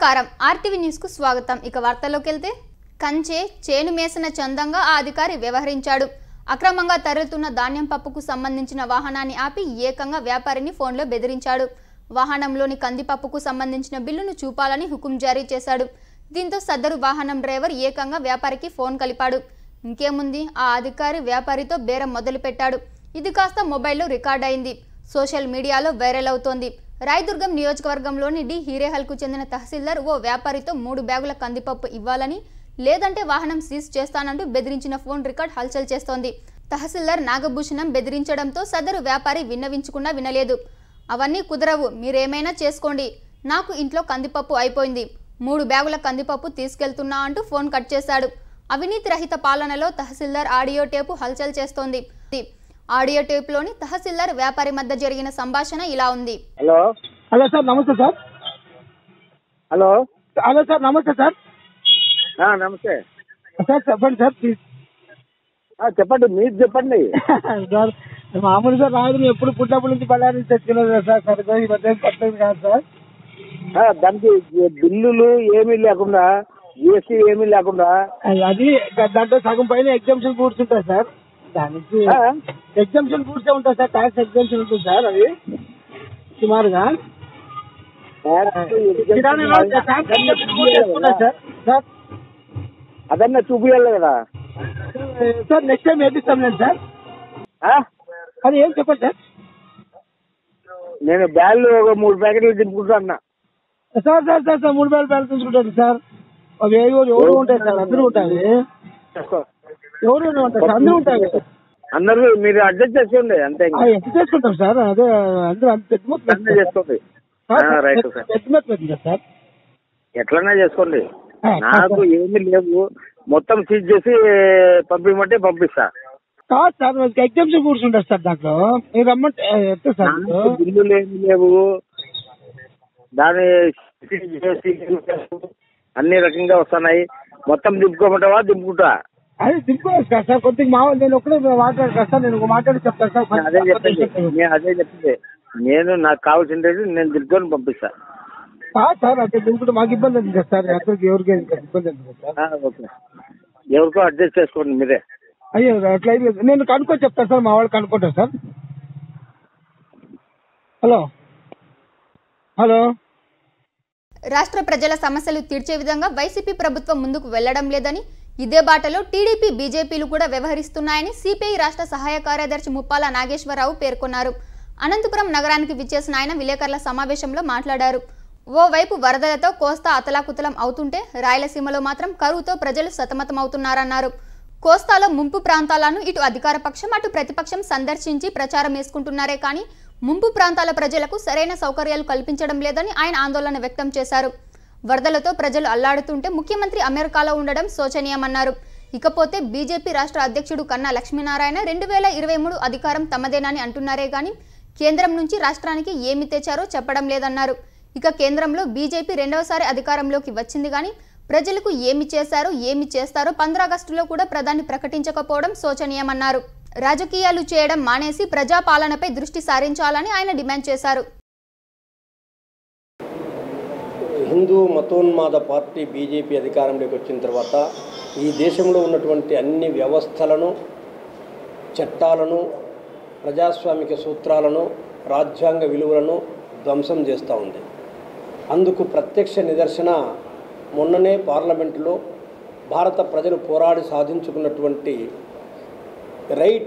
నమస్కారం RTV news కు స్వాగతం। ఇక వార్తల్లోకి వెళ్తే కంచె చేను మేసన చందంగా ఆ అధికారి వ్యవహరించాడు। అక్రమంగా తరలుతున్న ధాన్యం పప్పుకు సంబంధించిన వాహనాన్ని ఆపి ఏకంగా వ్యాపారిని ఫోన్లో బెదిరించాడు। వాహనంలోని కందిపప్పుకు సంబంధించిన బిల్లును చూపాలని హుకుం జారీ చేశాడు। దీంతో సదరు వాహనం డ్రైవర్ ఏకంగా వ్యాపారికి ఫోన్ కలిపాడు। ఇంకేముంది ఆ అధికారి వ్యాపారితో బేరం మొదలుపెట్టాడు। ఇది కాస్త మొబైల్లో రికార్డ్ అయింది, సోషల్ మీడియాలో వైరల్ అవుతోంది। రాయదుర్గం నియోజకవర్గంలోని డి హీరేహల్కు చెందిన తహసీల్దార్ ఓ వ్యాపారితో 3 బ్యాగుల కందిపప్పు ఇవ్వాలని లేదంటే వాహనం సీజ్ చేస్తానంటూ బెదిరించిన ఫోన్ రికార్డ్ హల్చల్ చేస్తోంది। తహసీల్దార్ నాగభూషణం బెదిరించడంతో సదరు వ్యాపారి విన్నవించకుండా వినలేదు। అవన్నీ కుదరవు, మీరేమైనా చేసుకోండి, నాకు ఇంట్లో కందిపప్పు అయిపోయింది, 3 బ్యాగుల కందిపప్పు తీసుకెళ్తున్నా అంటూ ఫోన్ కట్ చేశాడు। అవినీతి రహిత పాలనలో తహసీల్దార్ ఆడియో టేపు హల్చల్ చేస్తోంది। ఆడియో టేప్ లోని తహసీల్దార్ వ్యాపారి మధ్య జరిగిన సంభాషణ ఇలా ఉంది। హలో హలో సార్, నమస్తే సార్. హలో హలో సార్, నమస్తే సార్. నమస్తే సార్ చెప్పండి సార్, ప్లీజ్. చెప్పండి, మీరు చెప్పండి. సార్ మామూలు సార్, రాదు ఎప్పుడు పుట్టినప్పటి నుంచి బళ్ళారి నుంచి తెచ్చుకున్నారు సార్. సరిగ్గా ఈ మధ్య పట్టలేదు కాదు సార్. దానికి బిల్లులు ఏమీ లేకుండా, జిఎస్టీ ఏమీ లేకుండా, అది దాంట్లో సగం పైన ఎగ్జామ్షన్ గూడ్స్ ఉంటాయి సార్. దానికి ఎగ్జామ్షన్ గూడ్స్ ఉంటాయి సార్, ట్యాక్స్ ఎగ్జామ్షన్ ఉంటుంది సార్. అది సుమారుగా సార్ అదన్నా చూపించాలి కదా సార్. నెక్స్ట్ టైం వేపిస్తాం లేదు సార్. అది ఏం చెప్పండి సార్. నేను బ్యాళ్ళు ఒక 3 ప్యాకెట్లు దింపుకుంటా అన్నా సార్. సార్ సార్ సార్ 3 బ్యాగులు తీసుకుంటారు సార్. అవి ఎవరు ఉంటాయి సార్, అందరూ ఉంటాయి. ఎవరు ఉంటారు సార్, అందరూ ఉంటాయి. అందరూ మీరు అడ్జస్ట్ చేసుకోండి అంతే. ఎంత చేసుకుంటాం సార్, అదే అందరూ అంత పెద్ద చేసుకోండి. రైట్ సార్, పెద్ద సార్. ఎట్లన్నా చేసుకోండి, నాకు ఏమీ లేవు. మొత్తం సీజ్ చేసి పంపించమంటే పంపిస్తా. కాదు సార్, ఎగ్జామ్షన్ గూడ్స్ ఉంటుంది సార్ దాంట్లో. మీరు రమ్మంటే ఎంత సార్? బిల్లులు ఏమి లేవు, దాని అన్ని రకంగా వస్తున్నాయి. మొత్తం దింపుకోమంటావా? దింపుకుంటా. అది దింపుకోవచ్చు కదా సార్. కొద్దిగా నేను ఒక్కడే మాట్లాడు కదా సార్. నేను మాట్లాడి చెప్తాను సార్. అదే చెప్పింది నేను నాకు కావాల్సింది నేను దింపుకొని పంపిస్తా. కాదు సార్, అంటే దింపుకుంటే మాకు ఇబ్బంది ఉంది కదా సార్. అక్కడికి ఎవరికి ఇబ్బంది ఉంది సార్. ఓకే, ఎవరికో అడ్జస్ట్ చేసుకోండి మీరే. అయ్యో అట్లా నేను కనుక్కొని చెప్తాను సార్, మా వాళ్ళు కనుక్కుంటారు సార్. హలో హలో రాష్ట్ర ప్రజల సమస్యలు తీర్చే విధంగా వైసీపీ ప్రభుత్వం ముందుకు వెళ్లడం లేదని, ఇదే బాటలో టీడీపీ బీజేపీలు కూడా వ్యవహరిస్తున్నాయని సిపిఐ రాష్ట్ర సహాయ కార్యదర్శి ముప్పాల నాగేశ్వరరావు పేర్కొన్నారు। అనంతపురం నగరానికి విచ్చేసిన ఆయన విలేకరుల సమావేశంలో మాట్లాడారు। ఓవైపు వరదలతో కోస్తా అతలాకుతలం అవుతుంటే రాయలసీమలో మాత్రం కరువుతో ప్రజలు సతమతమవుతున్నారన్నారు। కోస్తాలో ముంపు ప్రాంతాలను ఇటు అధికార పక్షం అటు ప్రతిపక్షం సందర్శించి ప్రచారం వేసుకుంటున్నారే కానీ ముంపు ప్రాంతాల ప్రజలకు సరైన సౌకర్యాలు కల్పించడం లేదని ఆయన ఆందోళన వ్యక్తం చేశారు। వరదలతో ప్రజలు అల్లాడుతుంటే ముఖ్యమంత్రి అమెరికాలో ఉండడం శోచనీయమన్నారు। ఇకపోతే బీజేపీ రాష్ట్ర అధ్యక్షుడు కన్నా లక్ష్మీనారాయణ 2023 అధికారం తమదేనని అంటున్నారే గాని కేంద్రం నుంచి రాష్ట్రానికి ఏమి తెచ్చారో చెప్పడం లేదన్నారు। ఇక కేంద్రంలో బీజేపీ రెండవసారి అధికారంలోకి వచ్చింది గాని ప్రజలకు ఏమి చేశారో ఏమి చేస్తారో 15 ఆగస్టులో కూడా ప్రధాని ప్రకటించకపోవడం శోచనీయమన్నారు। రాజకీయాలు చేయడం మానేసి ప్రజాపాలనపై దృష్టి సారించాలని ఆయన డిమాండ్ చేశారు। హిందూ మతోన్మాద పార్టీ బీజేపీ అధికారంలోకి వచ్చిన తర్వాత ఈ దేశంలో ఉన్నటువంటి అన్ని వ్యవస్థలను, చట్టాలను, ప్రజాస్వామిక సూత్రాలను, రాజ్యాంగ విలువలను ధ్వంసం చేస్తూ ఉంది। అందుకు ప్రత్యక్ష నిదర్శన మొన్ననే పార్లమెంటులో భారత ప్రజలు పోరాడి సాధించుకున్నటువంటి రైట్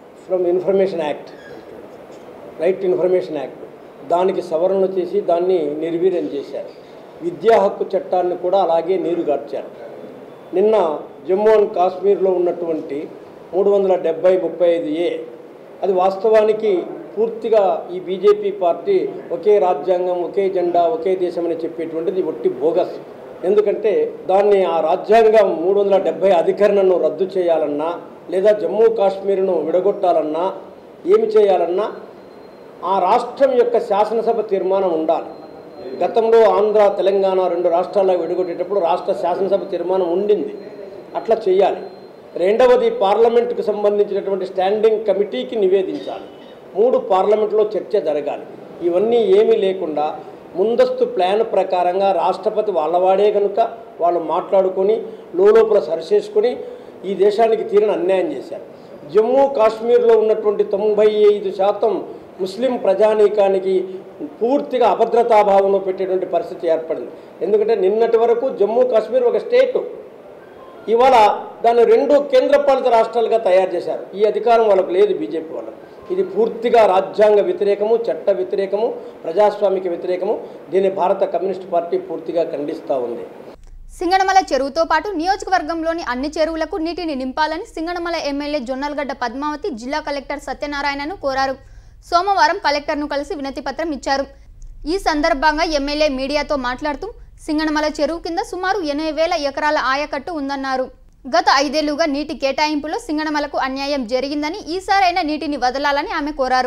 టు ఇన్ఫర్మేషన్ యాక్ట్ దానికి సవరణలు చేసి దాన్ని నిర్వీర్యం చేశారు। విద్యా హక్కు చట్టాన్ని కూడా అలాగే నీరుగార్చారు। నిన్న జమ్మూ అండ్ కాశ్మీర్లో ఉన్నటువంటి 370-35A అది వాస్తవానికి పూర్తిగా ఈ బీజేపీ పార్టీ ఒకే రాజ్యాంగం, ఒకే జెండా, ఒకే దేశం అని చెప్పేటువంటిది ఒట్టి బోగస్। ఎందుకంటే దాన్ని ఆ రాజ్యాంగం 370 అధికరణను రద్దు చేయాలన్నా లేదా జమ్మూ కాశ్మీర్ను విడగొట్టాలన్నా ఏమి చేయాలన్నా ఆ రాష్ట్రం యొక్క శాసనసభ తీర్మానం ఉండాలి। గతంలో ఆంధ్ర, తెలంగాణ 2 రాష్ట్రాల్లో విడగొట్టేటప్పుడు రాష్ట్ర శాసనసభ తీర్మానం ఉండింది, అట్లా చేయాలి। రెండవది పార్లమెంటుకు సంబంధించినటువంటి స్టాండింగ్ కమిటీకి నివేదించాలి। 3 పార్లమెంట్లో చర్చ జరగాలి। ఇవన్నీ ఏమీ లేకుండా ముందస్తు ప్లాన్ ప్రకారంగా రాష్ట్రపతి వాళ్ళవాడే కనుక వాళ్ళు మాట్లాడుకొని లోపల సరిచేసుకొని ఈ దేశానికి తీరని అన్యాయం చేశారు. జమ్మూ కాశ్మీర్లో ఉన్నటువంటి 95% ముస్లిం ప్రజానీకానికి పూర్తిగా అభద్రతాభావంలో పెట్టేటువంటి పరిస్థితి ఏర్పడింది. ఎందుకంటే నిన్నటి వరకు జమ్మూ కాశ్మీర్ ఒక స్టేటు, ఇవాళ దాన్ని 2 కేంద్రపాలిత రాష్ట్రాలుగా తయారు చేశారు. ఈ అధికారం వాళ్ళకు లేదు, బీజేపీ వాళ్ళకు. ఇది పూర్తిగా రాజ్యాంగ వ్యతిరేకము, చట్ట వ్యతిరేకము, ప్రజాస్వామిక వ్యతిరేకము. దీన్ని భారత కమ్యూనిస్ట్ పార్టీ పూర్తిగా ఖండిస్తూ ఉంది. సింగనమల చెరువుతో పాటు నియోజకవర్గంలోని అన్ని చెరువులకు నీటిని నింపాలని సింగనమల ఎమ్మెల్యే జొన్నలగడ్డ పద్మావతి జిల్లా కలెక్టర్ సత్యనారాయణను కోరారు. సోమవారం కలెక్టర్ను కలిసి వినతి పత్రం ఇచ్చారు. ఈ సందర్భంగా ఎమ్మెల్యే మీడియాతో మాట్లాడుతూ సింగనమల చెరువు కింద సుమారు 80,000 ఎకరాల ఆయకట్టు ఉందన్నారు. గత 5 ఏళ్లుగా నీటి కేటాయింపులో సింగనమలకు అన్యాయం జరిగిందని, ఈసారైనా నీటిని వదలాలని ఆమె కోరారు.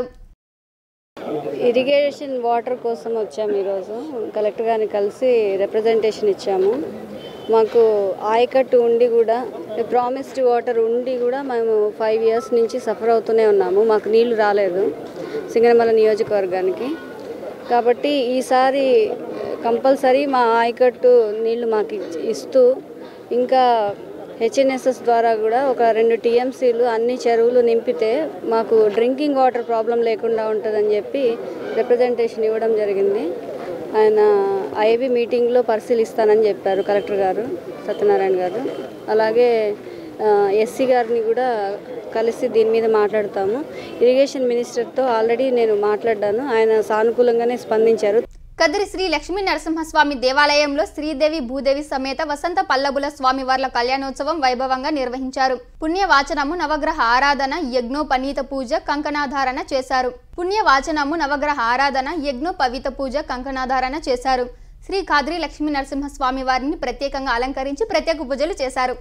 ఇరిగేషన్ వాటర్ కోసం వచ్చాము. ఈరోజు కలెక్టర్ గారిని కలిసి రిప్రజెంటేషన్ ఇచ్చాము. మాకు ఆయకట్టు ఉండి కూడా, ప్రామిస్డ్ వాటర్ ఉండి కూడా మేము 5 years నుంచి సఫర్ అవుతూనే ఉన్నాము. మాకు నీళ్లు రాలేదు సింగనమల నియోజకవర్గానికి. కాబట్టి ఈసారి కంపల్సరీ మా ఆయకట్టు నీళ్లు మాకు ఇస్తూ, ఇంకా హెచ్ఎన్ఎస్ఎస్ ద్వారా కూడా ఒక 2 TMCలు అన్ని చెరువులు నింపితే మాకు డ్రింకింగ్ వాటర్ ప్రాబ్లం లేకుండా ఉంటుందని చెప్పి రిప్రజెంటేషన్ ఇవ్వడం జరిగింది. ఆయన ఐబీ మీటింగ్లో పరిశీలిస్తానని చెప్పారు కలెక్టర్ గారు సత్యనారాయణ గారు. అలాగే ఎస్సీ గారిని కూడా కలిసి దీని మీద మాట్లాడతాము. ఇరిగేషన్ మినిస్టర్తో ఆల్రెడీ నేను మాట్లాడ్డాను, ఆయన సానుకూలంగానే స్పందించారు. కదిరి శ్రీ లక్ష్మీ నరసింహస్వామి దేవాలయంలో శ్రీదేవి భూదేవి సమేత వసంత పల్లబుల స్వామివార్ల కళ్యాణోత్సవం వైభవంగా నిర్వహించారు. పుణ్యవాచనము, నవగ్రహ ఆరాధన, యజ్ఞోపనీత పూజ, కంకణాధారణ చేశారు. పుణ్యవాచనము, నవగ్రహ ఆరాధన, యజ్ఞోపవీత పూజ, కంకణాధారణ చేశారు. శ్రీ కదిరి లక్ష్మీ నరసింహస్వామి వారిని ప్రత్యేకంగా అలంకరించి ప్రత్యేక పూజలు చేశారు.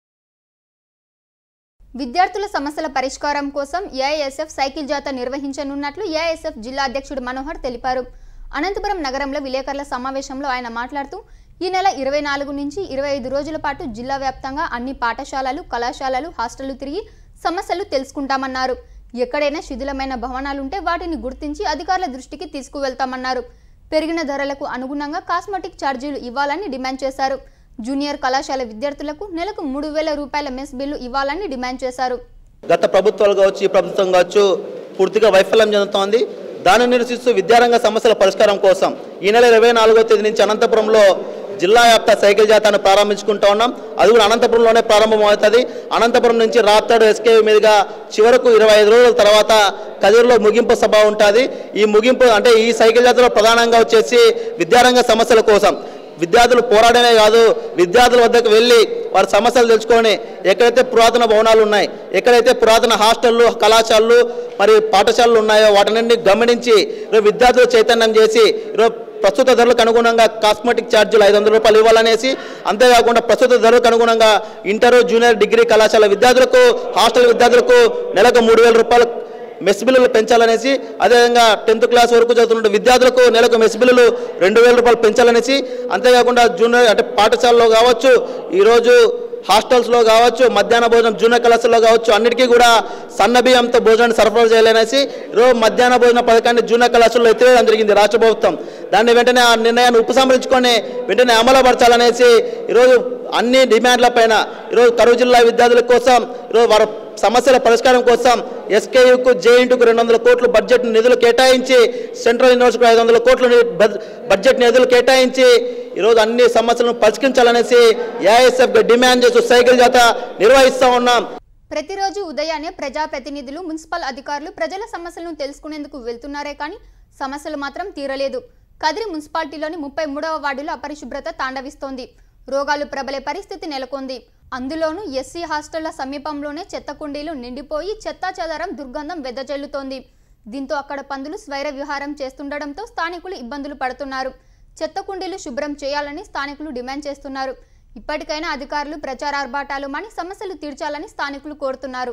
విద్యార్థుల సమస్యల పరిష్కారం కోసం ఏఐఎస్ఎఫ్ సైకిల్ జాథా నిర్వహించనున్నట్లు ఏఐఎస్ఎఫ్ జిల్లా అధ్యక్షుడు మనోహర్ తెలిపారు. అనంతపురం నగరంలో విలేకరుల సమావేశంలో ఆయన మాట్లాడుతూ ఈ నెల 24 నుంచి 25 రోజుల పాటు జిల్లా వ్యాప్తంగా అన్ని పాఠశాలలు, కళాశాలలు, హాస్టళ్లు తిరిగి సమస్యలు తెలుసుకుంటామన్నారు. ఎక్కడైనా శిథిలమైన భవనాలుంటే వాటిని గుర్తించి అధికారుల దృష్టికి తీసుకువెళ్తామన్నారు. పెరిగిన ధరలకు అనుగుణంగా కాస్మెటిక్ ఛార్జీలు ఇవ్వాలని డిమాండ్ చేశారు. జూనియర్ కళాశాల విద్యార్థులకు నెలకు 3,000 రూపాయల మెస్ బిల్లు ఇవ్వాలని డిమాండ్ చేశారు. గత ప్రభుత్వాలు కావచ్చు, ఈ ప్రభుత్వం కావచ్చు పూర్తిగా వైఫల్యం చెందుతోంది. దానిని నిరసిస్తూ విద్యారంగ సమస్యల పరిష్కారం కోసం ఈ నెల 24వ తేదీ నుంచి అనంతపురంలో జిల్లా వ్యాప్త సైకిల్ జాతాను ప్రారంభించుకుంటూ ఉన్నాం. అది కూడా అనంతపురంలోనే ప్రారంభమవుతుంది. అనంతపురం నుంచి రాప్తాడు ఎస్కేవి మీదుగా చివరకు 25 రోజుల తర్వాత కదిరిలో ముగింపు సభ ఉంటుంది. ఈ ముగింపు అంటే ఈ సైకిల్ జాతరలో ప్రధానంగా వచ్చేసి విద్యారంగ సమస్యల కోసం విద్యార్థులు పోరాడమే కాదు, విద్యార్థుల వద్దకు వెళ్ళి వారి సమస్యలు తెలుసుకొని ఎక్కడైతే పురాతన భవనాలు ఉన్నాయి, ఎక్కడైతే పురాతన హాస్టళ్ళు, కళాశాలలు మరియు పాఠశాలలు ఉన్నాయో వాటిని గమనించి విద్యార్థులు చైతన్యం చేసి ప్రస్తుత ధరలకు అనుగుణంగా కాస్మెటిక్ ఛార్జీలు 500 రూపాయలు ఇవ్వాలనేసి, అంతేకాకుండా ప్రస్తుత ధరలకు అనుగుణంగా ఇంటర్, జూనియర్, డిగ్రీ కళాశాల విద్యార్థులకు, హాస్టల్ విద్యార్థులకు నెలకు 3,000 రూపాయలు మెస్ బిల్లులు పెంచాలనేసి, అదేవిధంగా 10th క్లాస్ వరకు చదువుతున్న విద్యార్థులకు నెలకు మెస్ బిల్లులు 2,000 రూపాయలు పెంచాలనేసి, అంతేకాకుండా జూనియర్ అంటే పాఠశాలలో కావచ్చు, ఈరోజు హాస్టల్స్లో కావచ్చు, మధ్యాహ్న భోజనం జూనియర్ కళాశాలలో కావచ్చు అన్నిటికీ కూడా సన్న బియ్యంతో భోజనాన్ని సరఫరా చేయాలనేసి ఈరోజు మధ్యాహ్న భోజన పథకాన్ని జూనియర్ కళాశాలలో ఎత్తివేయడం జరిగింది రాష్ట్ర ప్రభుత్వం. దాన్ని వెంటనే ఆ నిర్ణయాన్ని ఉపసంహరించుకొని వెంటనే అమలుపరచాలనేసి ఈరోజు అన్ని డిమాండ్ల పైన ఈరోజు కరూరు జిల్లా విద్యార్థుల కోసం ఈరోజు వారి సమస్యల పరిష్కారం కోసం ఎస్కేయుకు, జేఎన్టీకు 200 కోట్ల బడ్జెట్ నిధులు కేటాయించి, సెంట్రల్ యూనివర్సిటీకి 500 కోట్ల బడ్జెట్ నిధులు కేటాయించి ఈరోజు అన్ని సమస్యలను పరిష్కరించాలనేసి ఏఐఎస్ఎఫ్ డిమాండ్ చేస్తూ సైకిల్ జాత నిర్వహిస్తూ ఉన్నాం. ప్రతిరోజు ఉదయాన్నే ప్రజాప్రతినిధులు, మున్సిపల్ అధికారులు ప్రజల సమస్యలను తెలుసుకునేందుకు వెళ్తున్నారే కానీ సమస్యలు మాత్రం తీరలేదు. కదిరి మున్సిపాలిటీలోని 33వ వార్డులో అపరిశుభ్రత తాండవిస్తోంది. రోగాలు ప్రబలే పరిస్థితి నెలకొంది. అందులోనూ ఎస్సీ హాస్టళ్ల సమీపంలోనే చెత్త కుండీలు నిండిపోయి చెత్తా చెదారం దుర్గంధం వెదజల్లుతోంది. దీంతో అక్కడ పందులు స్వైర విహారం చేస్తుండటంతో స్థానికులు ఇబ్బందులు పడుతున్నారు. చెత్త కుండీలు శుభ్రం చేయాలని స్థానికులు డిమాండ్ చేస్తున్నారు. ఇప్పటికైనా అధికారులు ప్రచారార్భాటాలు మాని సమస్యలు తీర్చాలని స్థానికులు కోరుతున్నారు.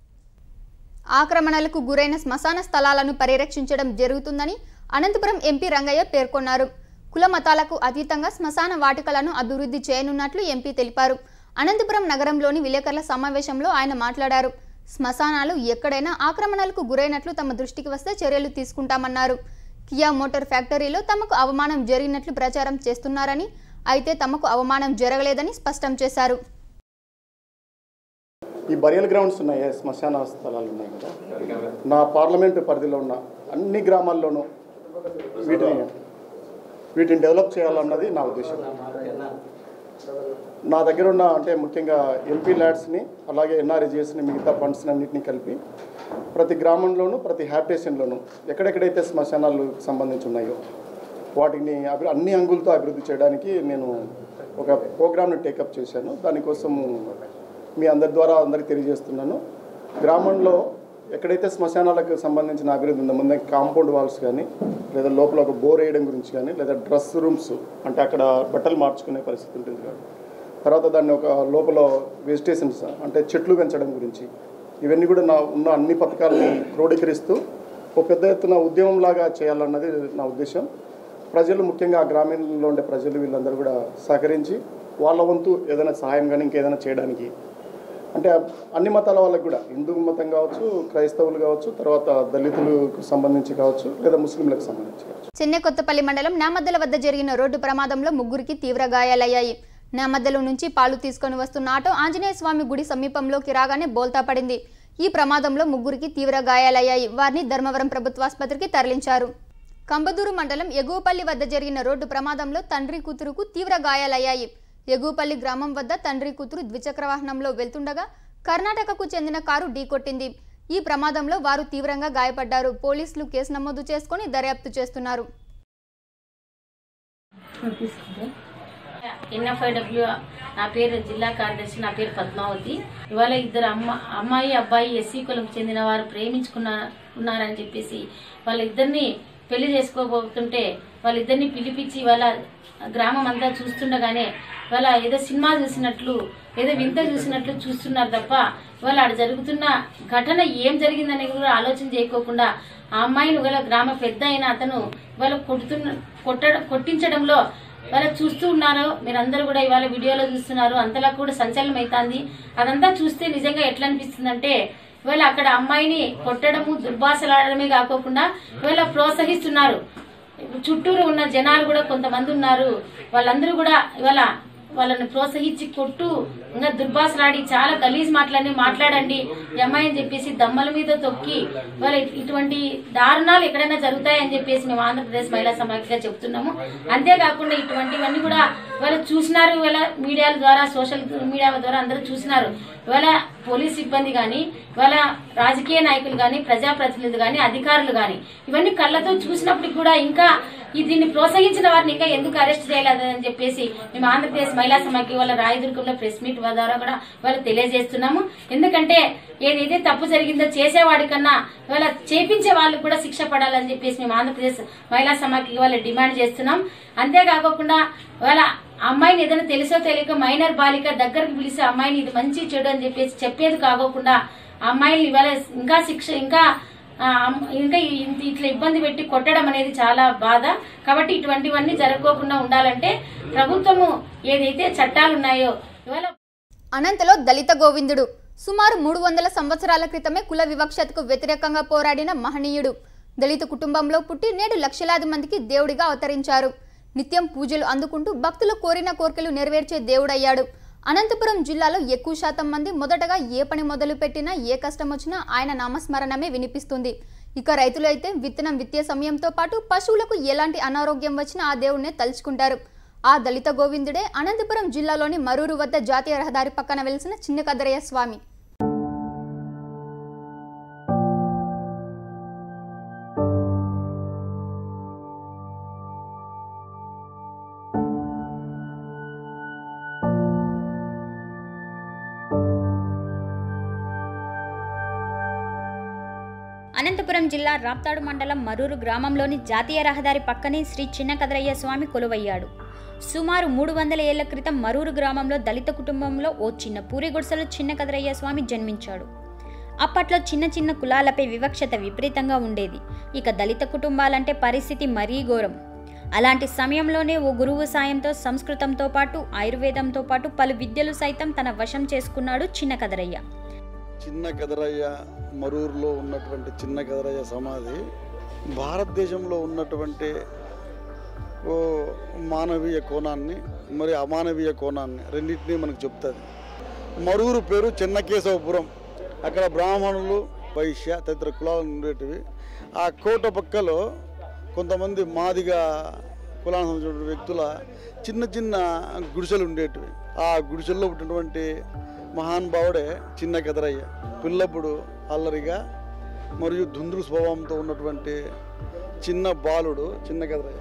ఆక్రమణలకు గురైన శ్మశాన స్థలాలను పరిరక్షించడం జరుగుతుందని అనంతపురం ఎంపీ రంగయ్య పేర్కొన్నారు. కుల మతాలకు అతీతంగా శ్మశాన వాటికలను అభివృద్ధి చేయనున్నట్లు ఎంపీ తెలిపారు. అనంతపురం నగరంలోని విలేకరుల సమావేశంలో ఆయన మాట్లాడారు. శ్మశానాలు ఎక్కడైనా ఆక్రమణలకు గురైనట్లు తమ దృష్టికి వస్తే చర్యలు తీసుకుంటామన్నారు. కియా మోటార్ ఫ్యాక్టరీలో తమకు అవమానం జరిగినట్లు ప్రచారం చేస్తున్నారని, అయితే తమకు అవమానం జరగలేదని స్పష్టం చేశారు. ఈ బరియల్ గ్రౌండ్స్ ఉన్నాయి, శ్మశాన స్థలాలు ఉన్నాయి కదా, నా పార్లమెంటు పరిధిలో ఉన్న అన్ని గ్రామాల్లోనూ వీటిని డెవలప్ చేయాలన్నది నా ఉద్దేశం. నా దగ్గర ఉన్న అంటే ముఖ్యంగా ఎంపీ ల్యాడ్స్ని అలాగే ఎన్ఆర్ఈజీఎస్ని మిగతా ఫండ్స్ని అన్నింటినీ కలిపి ప్రతి గ్రామంలోనూ ప్రతి హ్యాబిటేషన్లోనూ ఎక్కడెక్కడైతే శ్మశానాలు సంబంధించి ఉన్నాయో వాటిని అన్ని అంగులతో అభివృద్ధి చేయడానికి నేను ఒక ప్రోగ్రామ్ని టేకప్ చేశాను. దానికోసం మీ అందరి ద్వారా అందరికీ తెలియజేస్తున్నాను. గ్రామంలో ఎక్కడైతే శ్మశానాలకు సంబంధించిన అభివృద్ధి ఉందో ముందే కాంపౌండ్ వాల్స్ కానీ లేదా లోపల ఒక బోర్ వేయడం గురించి కానీ లేదా డ్రెస్ రూమ్స్ అంటే అక్కడ బట్టలు మార్చుకునే పరిస్థితి ఉంటుంది కానీ తర్వాత దాన్ని ఒక లోపల వెజిటేషన్స్ అంటే చెట్లు పెంచడం గురించి ఇవన్నీ కూడా ఉన్న అన్ని పథకాలని క్రోడీకరిస్తూ ఒక పెద్ద ఎత్తున ఉద్యమంలాగా చేయాలన్నది నా ఉద్దేశం. ప్రజలు ముఖ్యంగా ఆ గ్రామీణంలో ఉండే ప్రజలు వీళ్ళందరూ కూడా సహకరించి వాళ్ళ వంతు ఏదైనా సహాయం కానీ ఇంకేదైనా చేయడానికి అంటే అన్ని మతాల వాళ్ళకి కూడా హిందూ మతం కావచ్చు, క్రైస్తవులు కావచ్చు, తర్వాత దళితులకు సంబంధించి కావచ్చు లేదా ముస్లింలకు సంబంధించి కావచ్చు. చెన్నై కొత్తపల్లి మండలం నామద్దల వద్ద జరిగిన రోడ్డు ప్రమాదంలో 3 తీవ్ర గాయాలయ్యాయి. నామద్దల నుంచి పాలు తీసుకొని వస్తున్న ఆటో ఆంజనేయ స్వామి గుడి సమీపంలోకి రాగానే బోల్తా పడింది. ఈ ప్రమాదంలో 3 తీవ్ర గాయాలయ్యాయి. వారిని ధర్మవరం ప్రభుత్వాసుపత్రికి తరలించారు. కంబదూరు మండలం ఎగువపల్లి వద్ద జరిగిన రోడ్డు ప్రమాదంలో తండ్రి కూతురుకు తీవ్ర గాయాలయ్యాయి. ఎగువపల్లి గ్రామం వద్ద తండ్రి కూతురు ద్విచక్ర వాహనంలో వెళ్తుండగా కర్ణాటకకు చెందిన కారు ఢీకొట్టింది. ఈ ప్రమాదంలో వారు తీవ్రంగా గాయపడ్డారు. పోలీసులు కేసు నమోదు చేసుకుని దర్యాప్తు చేస్తున్నారు. NFIW నా పేరు జిల్లా కార్యదర్శి, నా పేరు పద్మావతి. ఇవాళ ఇద్దరు అమ్మాయి అబ్బాయి ఎస్సీ కులం చెందిన వారు ఉన్నారని చెప్పేసి వాళ్ళిద్దరిని పెళ్లి చేసుకోబోతుంటే వాళ్ళిద్దరిని పిలిపించి వాళ్ళ గ్రామం అంతా చూస్తుండగానే వాళ్ళ ఏదో సినిమా చూసినట్లు ఏదో వింత చూసినట్లు చూస్తున్నారు తప్ప వాళ్ళ ఆడ జరుగుతున్న ఘటన ఏం జరిగిందనేది కూడా ఆలోచన చేయకోకుండా ఆ అమ్మాయిని వాళ్ళ గ్రామ పెద్ద అయిన అతను వాళ్ళ కొట్టించడంలో వాళ్ళ చూస్తూ ఉన్నారు. మీరందరూ కూడా ఇవాళ వీడియోలో చూస్తున్నారు. అంతలా కూడా సంచలనం అవుతుంది. అదంతా చూస్తే నిజంగా ఎట్లా అనిపిస్తుందంటే ఇవాళ అక్కడ అమ్మాయిని కొట్టడము దుర్భాషలాడడమే కాకోకుండా ఇవాళ ప్రోత్సహిస్తున్నారు. చుట్టూరు ఉన్న జనాలు కూడా కొంతమంది ఉన్నారు. వాళ్ళందరూ కూడా ఇవాళ వాళ్ళని ప్రోత్సహించి కొట్టు ఇంకా దుర్భాషలాడి చాలా గలీజ్ మాటలన్నీ మాట్లాడండి ఈ అమ్మాయిని చెప్పేసి దమ్మల మీద తొక్కి వాళ్ళ ఇటువంటి దారుణాలు ఎక్కడైనా జరుగుతాయని చెప్పేసి మేము ఆంధ్రప్రదేశ్ మహిళా సమాఖ్యగా చెప్తున్నాము. అంతేకాకుండా ఇటువంటివన్నీ కూడా వాళ్ళు చూసినారు. ఇవాళ మీడియాల ద్వారా సోషల్ మీడియా ద్వారా అందరూ చూసినారు. ఇవాళ పోలీస్ సిబ్బంది కానీ ఇవాళ రాజకీయ నాయకులు కానీ ప్రజాప్రతినిధులు కానీ అధికారులు కానీ ఇవన్నీ కళ్ళతో చూసినప్పటికి కూడా ఇంకా దీన్ని ప్రోత్సహించిన వారిని ఇంకా ఎందుకు అరెస్ట్ చేయలేదని చెప్పేసి మేము ఆంధ్రప్రదేశ్ మహిళా సమాఖ్య వాళ్ళ రాయదుర్గంలో ప్రెస్ మీట్ ద్వారా కూడా వాళ్ళు తెలియజేస్తున్నాము. ఎందుకంటే ఏదైతే తప్పు జరిగిందో చేసేవాడి కన్నా ఇవాళ చేపించే వాళ్ళకు కూడా శిక్ష పడాలని చెప్పేసి మేము ఆంధ్రప్రదేశ్ మహిళా సమాఖ్య వాళ్ళు డిమాండ్ చేస్తున్నాం. అంతేకాకుండా ఇవాళ అమ్మాయిని ఏదైనా తెలుసో తెలియక మైనర్ బాలిక దగ్గరకు పిలిచి అమ్మాయిని ఇది మంచి చెడు అని చెప్పేసి చెప్పేది కాకోకుండా అమ్మాయిని ఇవాళ ఇంకా శిక్ష ఇంకా ఇట్లా ఇబ్బంది పెట్టి కొట్టడం అనేది చాలా బాధ. కాబట్టి ఇటువంటివన్నీ జరగకోకుండా ఉండాలంటే ప్రభుత్వము ఏదైతే చట్టాలు ఉన్నాయో ఇవాళ అనంతలో దళిత గోవిందుడు సుమారు 300 సంవత్సరాల క్రితమే కుల వివక్షతకు వ్యతిరేకంగా పోరాడిన మహనీయుడు. దళిత కుటుంబంలో పుట్టి నేడు లక్షలాది మందికి దేవుడిగా అవతరించారు. నిత్యం పూజలు అందుకుంటూ భక్తులు కోరిన కోరికలు నెరవేర్చే దేవుడయ్యాడు. అనంతపురం జిల్లాలో ఎక్కువ శాతం మంది మొదటగా ఏ పని మొదలు పెట్టినా ఏ కష్టం వచ్చినా ఆయన నామస్మరణమే వినిపిస్తుంది. ఇక రైతులు అయితే విత్తనం విత్తే సమయంతో పాటు పశువులకు ఎలాంటి అనారోగ్యం వచ్చినా ఆ దేవుడినే తలుచుకుంటారు. ఆ దళిత గోవిందుడే అనంతపురం జిల్లాలోని మరూరు వద్ద జాతీయ రహదారి పక్కన వెలిసిన చిన్న కదరయ్య స్వామి. అనంతపురం జిల్లా రాప్తాడు మండలం మరూరు గ్రామంలోని జాతీయ రహదారి పక్కనే శ్రీ చిన్న కదరయ్య స్వామి కొలువయ్యాడు. సుమారు 300 ఏళ్ల క్రితం మరూరు గ్రామంలో దళిత కుటుంబంలో ఓ చిన్న పూరి గుడిసెలో చిన్న కదరయ్య స్వామి జన్మించాడు. అప్పట్లో చిన్న చిన్న కులాలపై వివక్షత విపరీతంగా ఉండేది. ఇక దళిత కుటుంబాలంటే పరిస్థితి మరీ ఘోరం. అలాంటి సమయంలోనే ఓ గురువు సాయంతో సంస్కృతంతో పాటు ఆయుర్వేదంతో పాటు పలు విద్యలు సైతం తన వశం చేసుకున్నాడు చిన్న కదరయ్య. చిన్న కదరయ్య మరూరులో ఉన్నటువంటి చిన్న కదరయ్య సమాధి భారతదేశంలో ఉన్నటువంటి ఓ మానవీయ కోణాన్ని మరి అమానవీయ కోణాన్ని రెండింటినీ మనకు చెప్తుంది. మరూరు పేరు చెన్నకేశవపురం. అక్కడ బ్రాహ్మణులు, వైశ్య తదితర కులాలు ఉండేటివి. ఆ కోట పక్కలో కొంతమంది మాదిగా కులానికి సంబంధించిన వ్యక్తుల చిన్న చిన్న గుడిసెలు ఉండేటివి. ఆ గుడిసెల్లో ఉన్నటువంటి మహానుభావుడే చిన్న కదరయ్య. పిల్లప్పుడు అల్లరిగా మరియు దుందుడు స్వభావంతో ఉన్నటువంటి చిన్న బాలుడు చిన్న కదరయ్య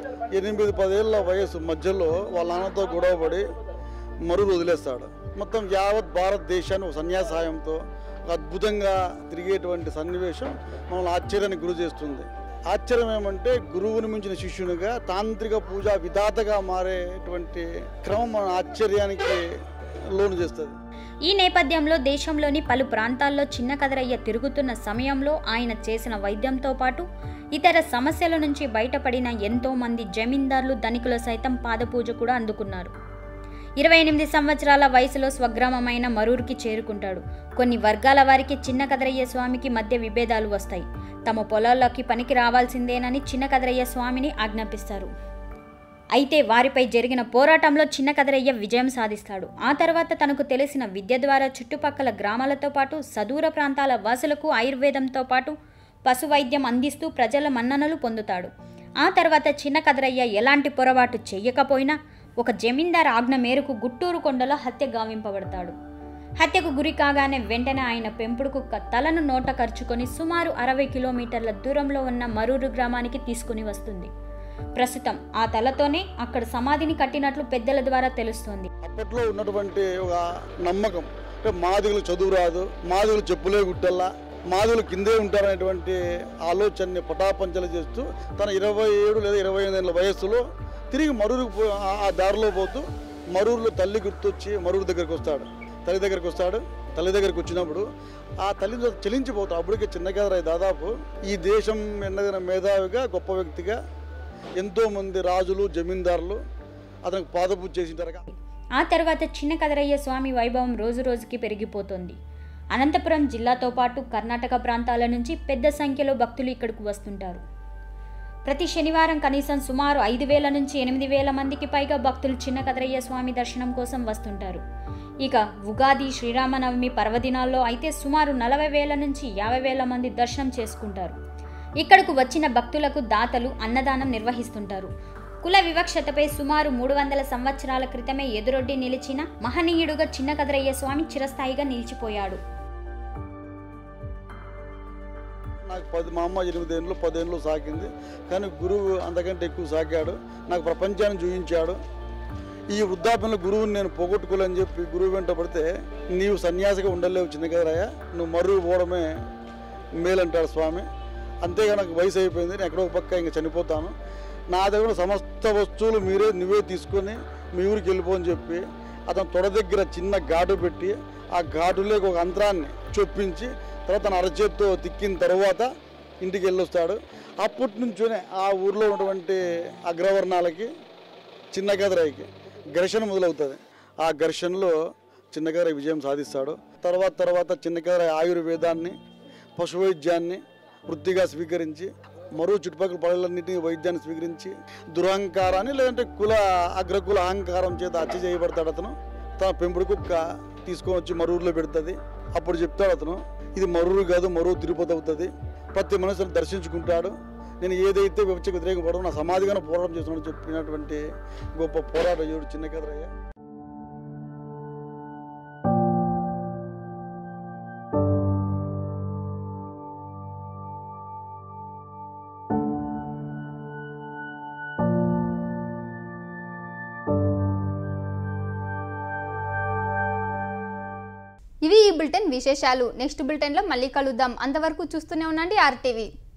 8-10 ఏళ్ళ వయసు మధ్యలో వాళ్ళ నాన్నతో గొడవపడి మరులు వదిలేస్తాడు. మొత్తం యావత్ భారతదేశాన్ని ఒక సన్యాసాయంతో అద్భుతంగా తిరిగేటువంటి సన్నివేశం మనల్ని ఆశ్చర్యానికి గురి చేస్తుంది. ఆశ్చర్యం ఏమంటే గురువుని మించిన శిష్యునిగా తాంత్రిక పూజా విధాతగా మారేటువంటి క్రమం మన ఆశ్చర్యానికి లోను చేస్తుంది. ఈ నేపథ్యంలో దేశంలోని పలు ప్రాంతాల్లో చిన్న కదరయ్య తిరుగుతున్న సమయంలో ఆయన చేసిన వైద్యంతో పాటు ఇతర సమస్యల నుంచి బయటపడిన ఎంతో మంది జమీందారులు, ధనికులు సైతం పాదపూజ కూడా అందుకున్నారు. 28 సంవత్సరాల వయసులో స్వగ్రామమైన మరూరుకి చేరుకుంటాడు. కొన్ని వర్గాల వారికి చిన్న కదరయ్య స్వామికి మధ్య విభేదాలు వస్తాయి. తమ పొలాల్లోకి పనికి రావాల్సిందేనని చిన్న కదరయ్య స్వామిని ఆజ్ఞాపిస్తారు. అయితే వారిపై జరిగిన పోరాటంలో చిన్న కదరయ్య విజయం సాధిస్తాడు. ఆ తర్వాత తనకు తెలిసిన విద్య ద్వారా చుట్టుపక్కల గ్రామాలతో పాటు సదూర ప్రాంతాల వాసులకు ఆయుర్వేదంతో పాటు పశు వైద్యం అందిస్తూ ప్రజల మన్ననలు పొందుతాడు. ఆ తర్వాత చిన్న కదరయ్య ఎలాంటి పొరపాటు చెయ్యకపోయినా ఒక జమీందార్ ఆజ్ఞ మేరకు గుట్టూరు కొండలో హత్య గావింపబడతాడు. హత్యకు గురి కాగానే వెంటనే ఆయన పెంపుడు కుక్క తలను నోట కరుచుకొని సుమారు 60 కిలోమీటర్ల దూరంలో ఉన్న మరూరు గ్రామానికి తీసుకుని వస్తుంది. ప్రస్తుతం ఆ తలతోనే అక్కడ సమాధిని కట్టినట్లు పెద్దల ద్వారా తెలుస్తోంది. అప్పట్లో ఉన్నటువంటి ఒక నమ్మకం అంటే మాదిగలు చదువు రాదు, మాదిగలు చెప్పులే గుట్టల్లా, మాదిగలు కిందే ఉంటారనేటువంటి ఆలోచనని పటాపంచలు చేస్తూ తన 27 లేదా 28 ఏళ్ళ వయస్సులో తిరిగి మరూరుకు ఆ దారిలో పోతూ మరూరులో తల్లి గుర్తొచ్చి మరూరు దగ్గరికి వస్తాడు. తల్లి దగ్గరికి వచ్చినప్పుడు ఆ తల్లిని చెలించిపోతాడు. అప్పటికే చిన్న కదరయ్య దాదాపు ఈ దేశం ఎన్నదైన మేధావిగా గొప్ప వ్యక్తిగా ఎంతోమంది రాజులు, జమీందారులు అతనికి పాదపూజ చేసింటారు. ఆ తర్వాత చిన్న కదరయ్య స్వామి వైభవం రోజు రోజుకి పెరిగిపోతుంది. అనంతపురం జిల్లాతో పాటు కర్ణాటక ప్రాంతాల నుంచి పెద్ద సంఖ్యలో భక్తులు ఇక్కడకు వస్తుంటారు. ప్రతి శనివారం కనీసం సుమారు 5,000 నుంచి 8,000 మందికి పైగా భక్తులు చిన్న కదరయ్య స్వామి దర్శనం కోసం వస్తుంటారు. ఇక ఉగాది, శ్రీరామనవమి పర్వదినాల్లో అయితే సుమారు 40,000 నుంచి 50,000 మంది దర్శనం చేసుకుంటారు. ఇక్కడకు వచ్చిన భక్తులకు దాతలు అన్నదానం నిర్వహిస్తుంటారు. కుల వివక్షతపై సుమారు 300 సంవత్సరాల క్రితమే ఎదురొడ్డి నిలిచిన మహనీయుడుగా చిన్న కదరయ్య స్వామి చిరస్థాయిగా నిలిచిపోయాడు. నాకు మా అమ్మ 8 ఏళ్ళు 10 ఏళ్ళు సాకింది, కానీ గురువు అంతకంటే ఎక్కువ సాకాడు. నాకు ప్రపంచాన్ని చూపించాడు. ఈ వృద్ధాప్యంలో గురువుని నేను పోగొట్టుకోలేని చెప్పి గురువు వెంట పడితే, నీవు సన్యాసిగా ఉండలేవు చిన్న కదరయ్య, నువ్వు మరువు పోవడమే మేలంటాడు స్వామి. అంతేగా నాకు వయసు అయిపోయింది, నేను ఎక్కడో పక్క ఇంకా చనిపోతాను, నా దగ్గర సమస్త వస్తువులు నువ్వే తీసుకొని మీ ఊరికి వెళ్ళిపోని చెప్పి అతను తొడ దగ్గర చిన్న ఘాటు పెట్టి ఆ ఘాటులోకి ఒక అంతరాన్ని చొప్పించి తర్వాత తన అరచేత్తో తిక్కిన తర్వాత ఇంటికి వెళ్ళొస్తాడు. అప్పటి నుంచోనే ఆ ఊర్లో ఉన్నటువంటి అగ్రవర్ణాలకి చిన్న కదరయ్యకి ఘర్షణ మొదలవుతుంది. ఆ ఘర్షణలో చిన్న కదరయ్య విజయం సాధిస్తాడు. తర్వాత చిన్న కదరయ్య ఆయుర్వేదాన్ని, పశువైద్యాన్ని వృత్తిగా స్వీకరించి మరో చుట్టుపక్కల పల్లెలన్నింటినీ వైద్యాన్ని స్వీకరించి దురహంకారాన్ని లేదంటే అగ్రకుల అహంకారం చేత హత్య చేయబడతాడు. అతను తన పెంపుడు కుక్క తీసుకొని వచ్చి మరూరులో పెడుతుంది. అప్పుడు చెప్తాడు అతను, ఇది మరూరు కాదు, మరూరు తిరుపతి అవుతుంది, ప్రతి మనుషులను దర్శించుకుంటాడు, నేను ఏదైతే వివక్షకు వ్యతిరేకం పడో నా సమాధిగానే పోరాటం చేస్తున్నాడని చెప్పినటువంటి గొప్ప పోరాటయుడు చిన్న కదరయ్య. ఇవి ఈ బులెటిన్ విశేషాలు. నెక్స్ట్ బులెటిన్లో మళ్ళీ కలుద్దాం. అంతవరకు చూస్తూనే ఉండండి RTV.